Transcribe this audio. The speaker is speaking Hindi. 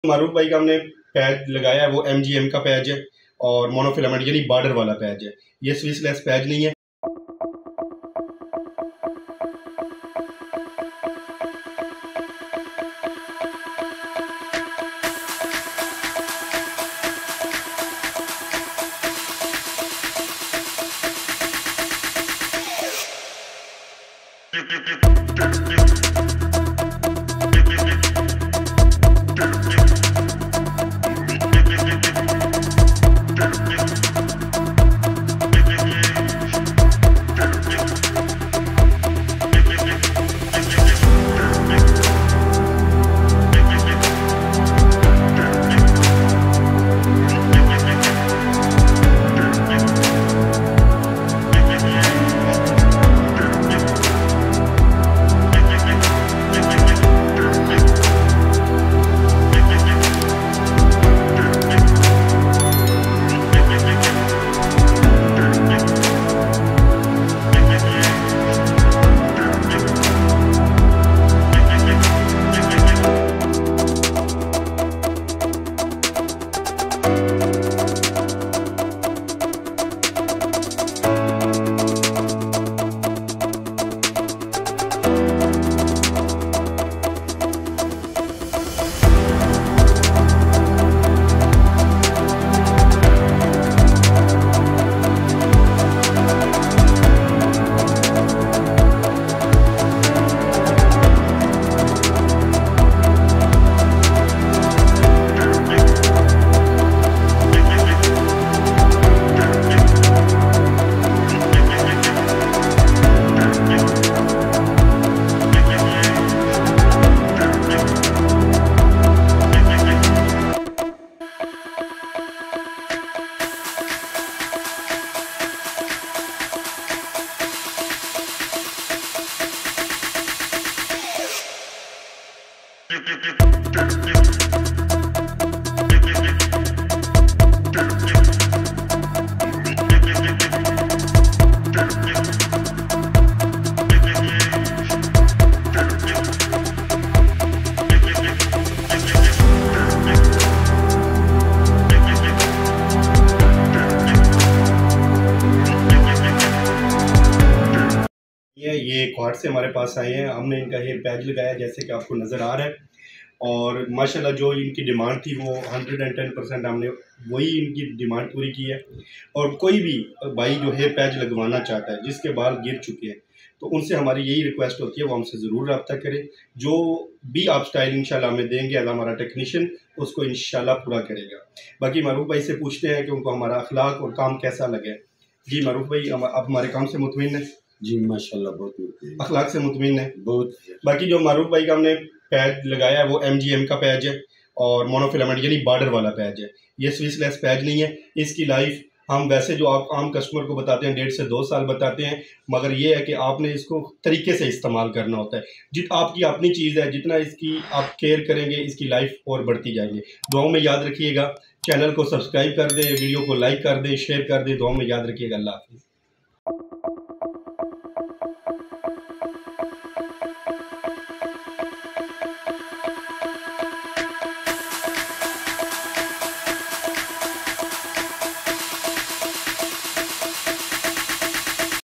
मारूफ भाई का हमने पैच लगाया है वो MGM का पैच है और मोनोफिलामेंट यानी बॉर्डर वाला पैच है। ये स्विस लेस पैच नहीं है। ये क्वाड से हमारे पास आए हैं। हमने इनका हेयर पैच लगाया जैसे कि आपको नज़र आ रहा है और माशाल्लाह जो इनकी डिमांड थी वो 110% हमने वही इनकी डिमांड पूरी की है। और कोई भी भाई जो हेयर पैच लगवाना चाहता है जिसके बाल गिर चुके हैं तो उनसे हमारी यही रिक्वेस्ट होती है वो हमसे ज़रूर रब्ता करें। जो भी आप स्टाइल इंशाल्लाह हमें देंगे अल्लाह हमारा टेक्नीशियन उसको इंशाल्लाह पूरा करेगा। बाकी मारूफ भाई से पूछते हैं कि उनको हमारा अखलाक और काम कैसा लगे। जी मारूफ भाई, आप हमारे काम से मुतमिन हैं? जी माशाल्लाह बहुत अखलाक से मुतमिन है बहुत। बाकी जो मारूफ भाई का हमने पैच लगाया है वो MGM का पैच है और मोनोफिलामेंट यानी बॉर्डर वाला पैच है। ये स्विस लेस पैच नहीं है। इसकी लाइफ हम वैसे जो आप आम कस्टमर को बताते हैं 1.5 से 2 साल बताते हैं, मगर ये है कि आपने इसको तरीके से इस्तेमाल करना होता है। आपकी अपनी चीज़ है, जितना इसकी आप केयर करेंगे इसकी लाइफ और बढ़ती जाएंगे। दुआओं में याद रखिएगा। चैनल को सब्सक्राइब कर दें, वीडियो को लाइक कर दें, शेयर कर दें। दुआओं में याद रखिएगा। अल्लाह हाफिज़।